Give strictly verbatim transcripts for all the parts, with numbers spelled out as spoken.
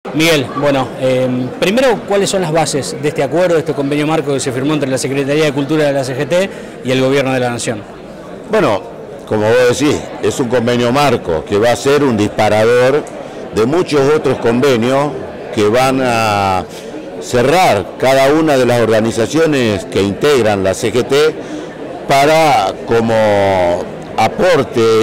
Miguel, bueno, eh, primero, ¿cuáles son las bases de este acuerdo, de este convenio marco que se firmó entre la Secretaría de Cultura de la C G T y el Gobierno de la Nación? Bueno, como vos decís, es un convenio marco que va a ser un disparador de muchos otros convenios que van a cerrar cada una de las organizaciones que integran la C G T para, como aporte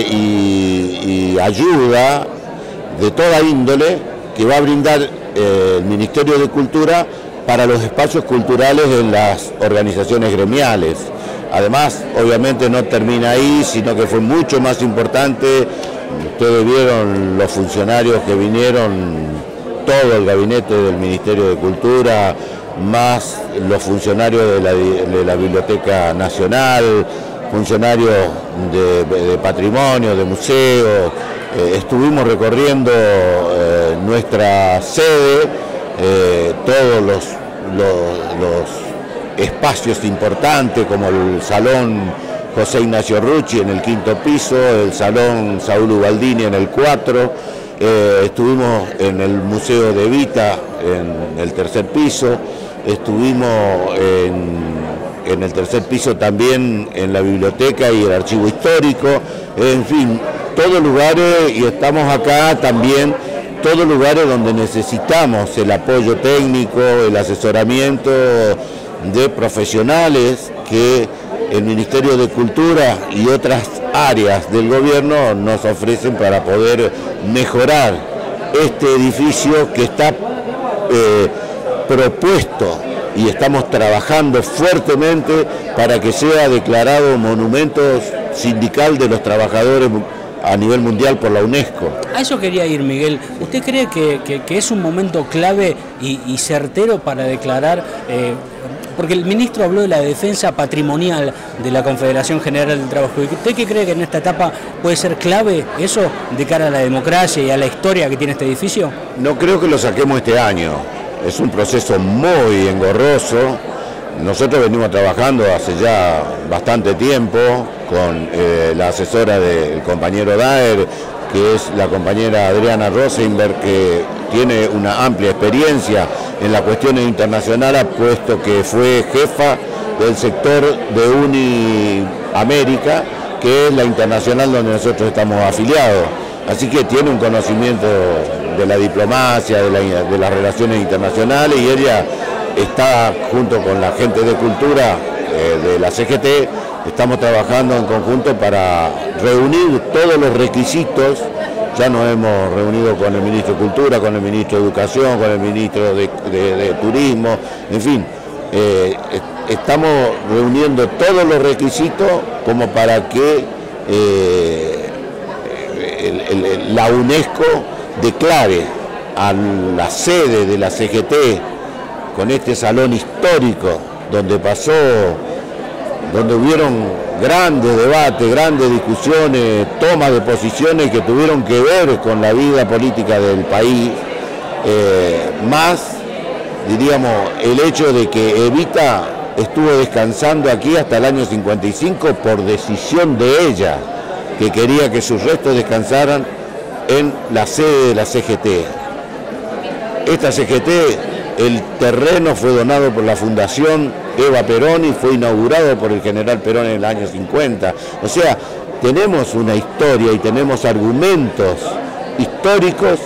y, y ayuda de toda índole, que va a brindar eh, el Ministerio de Cultura para los espacios culturales en las organizaciones gremiales. Además, obviamente no termina ahí, sino que fue mucho más importante. Ustedes vieron los funcionarios que vinieron, todo el gabinete del Ministerio de Cultura, más los funcionarios de la, de la Biblioteca Nacional, funcionarios de, de patrimonio, de museos. Eh, estuvimos recorriendo eh, nuestra sede, eh, todos los, los, los espacios importantes como el Salón José Ignacio Rucci en el quinto piso, el Salón Saúl Ubaldini en el cuatro, eh, estuvimos en el Museo de Evita en el tercer piso, estuvimos en, en el tercer piso también en la biblioteca y el archivo histórico, en fin, todos lugares, y estamos acá también, todos lugares donde necesitamos el apoyo técnico, el asesoramiento de profesionales que el Ministerio de Cultura y otras áreas del gobierno nos ofrecen para poder mejorar este edificio que está eh, propuesto y estamos trabajando fuertemente para que sea declarado monumento sindical de los trabajadores a nivel mundial por la UNESCO. A eso quería ir, Miguel. ¿Usted cree que, que, que es un momento clave y, y certero para declarar, eh, porque el ministro habló de la defensa patrimonial de la Confederación General del Trabajo? ¿Usted qué cree que en esta etapa puede ser clave eso de cara a la democracia y a la historia que tiene este edificio? No creo que lo saquemos este año. Es un proceso muy engorroso. Nosotros venimos trabajando hace ya bastante tiempo con eh, la asesora del compañero Daer, que es la compañera Adriana Rosenberg, que tiene una amplia experiencia en las cuestiones internacionales, puesto que fue jefa del sector de UniAmérica, que es la internacional donde nosotros estamos afiliados. Así que tiene un conocimiento de la diplomacia, de, la, de las relaciones internacionales, y ella está junto con la gente de cultura eh, de la C G T, estamos trabajando en conjunto para reunir todos los requisitos. Ya nos hemos reunido con el ministro de Cultura, con el ministro de Educación, con el ministro de, de, de Turismo, en fin, eh, estamos reuniendo todos los requisitos como para que eh, el, el, la UNESCO declare a la sede de la C G T con este salón histórico donde pasó, donde hubieron grandes debates, grandes discusiones, tomas de posiciones que tuvieron que ver con la vida política del país, eh, más, diríamos, el hecho de que Evita estuvo descansando aquí hasta el año cincuenta y cinco por decisión de ella, que quería que sus restos descansaran en la sede de la C G T. Esta C G T, el terreno fue donado por la Fundación Eva Perón y fue inaugurado por el general Perón en el año cincuenta. O sea, tenemos una historia y tenemos argumentos históricos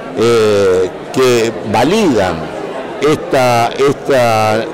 eh, que validan esta, esta,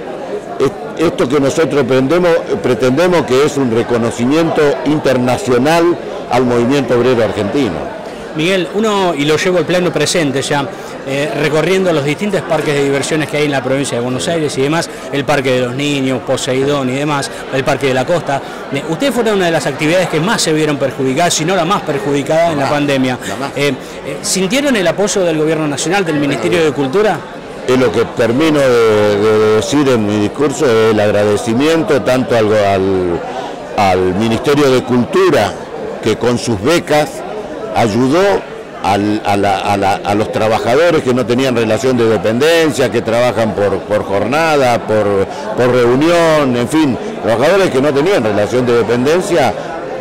esto que nosotros pretendemos, pretendemos que es un reconocimiento internacional al movimiento obrero argentino. Miguel, uno, y lo llevo al plano presente ya, eh, recorriendo los distintos parques de diversiones que hay en la provincia de Buenos Aires y demás, el Parque de los Niños, Poseidón y demás, el Parque de la Costa. Eh, ustedes fueron una de las actividades que más se vieron perjudicadas, si no la más perjudicada en la pandemia. Eh, eh, ¿Sintieron el apoyo del Gobierno Nacional, del Ministerio de Cultura? Es lo que termino de, de decir en mi discurso, el agradecimiento tanto al, al, al Ministerio de Cultura, que con sus becas ayudó al, a, la, a, la, a los trabajadores que no tenían relación de dependencia, que trabajan por, por jornada, por, por reunión, en fin, trabajadores que no tenían relación de dependencia,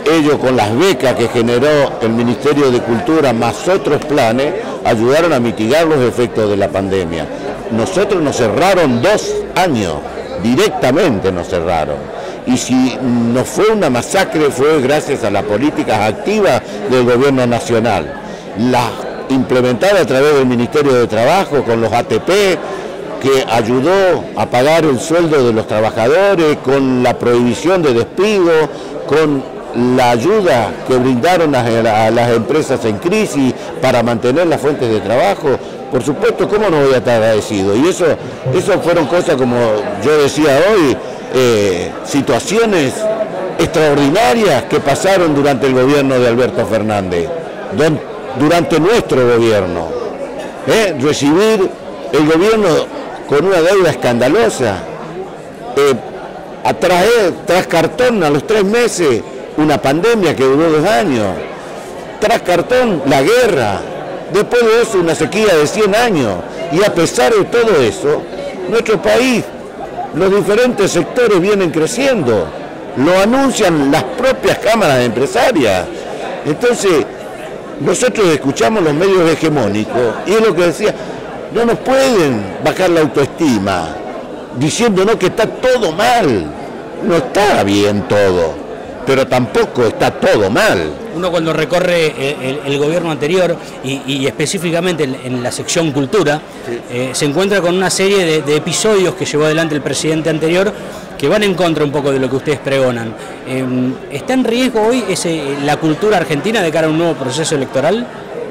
ellos con las becas que generó el Ministerio de Cultura más otros planes, ayudaron a mitigar los efectos de la pandemia. Nosotros nos cerraron dos años, directamente nos cerraron. Y si nos fue una masacre fue gracias a las políticas activas del gobierno nacional, las implementadas a través del Ministerio de Trabajo con los A T P, que ayudó a pagar el sueldo de los trabajadores, con la prohibición de despido, con la ayuda que brindaron a, a las empresas en crisis para mantener las fuentes de trabajo. Por supuesto, ¿cómo no voy a estar agradecido? Y eso, eso fueron cosas, como yo decía hoy, eh, situaciones extraordinarias que pasaron durante el gobierno de Alberto Fernández, don, durante nuestro gobierno. Eh, recibir el gobierno con una deuda escandalosa, eh, a traer tras cartón a los tres meses una pandemia que duró dos años, tras cartón la guerra, después de eso una sequía de cien años, y a pesar de todo eso, nuestro país, los diferentes sectores vienen creciendo, lo anuncian las propias cámaras empresarias. Entonces, nosotros escuchamos los medios hegemónicos, y es lo que decía, no nos pueden bajar la autoestima, diciéndonos que está todo mal. No está bien todo, pero tampoco está todo mal. Uno cuando recorre el, el gobierno anterior y, y específicamente en, en la sección cultura, sí. eh, se encuentra con una serie de, de episodios que llevó adelante el presidente anterior que van en contra un poco de lo que ustedes pregonan. Eh, ¿Está en riesgo hoy ese, la cultura argentina de cara a un nuevo proceso electoral?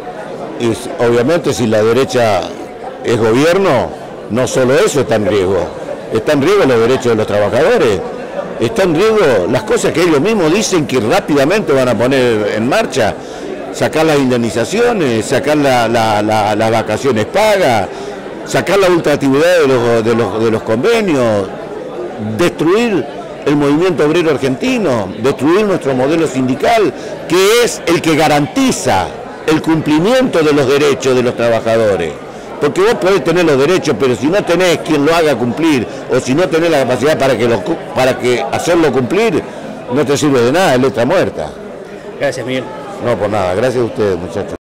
Es, obviamente si la derecha es gobierno, no solo eso está en riesgo, está en riesgo los derechos de los trabajadores, está en riesgo las cosas que ellos mismos dicen que rápidamente van a poner en marcha, sacar las indemnizaciones, sacar la, la, la, las vacaciones pagas, sacar la ultraactividad de los, de, los, de los convenios, destruir el movimiento obrero argentino, destruir nuestro modelo sindical, que es el que garantiza el cumplimiento de los derechos de los trabajadores. Porque vos podés tener los derechos, pero si no tenés quien lo haga cumplir, o si no tenés la capacidad para que, lo, para que hacerlo cumplir, no te sirve de nada, es letra muerta. Gracias, Miguel. No, por nada, gracias a ustedes, muchachos.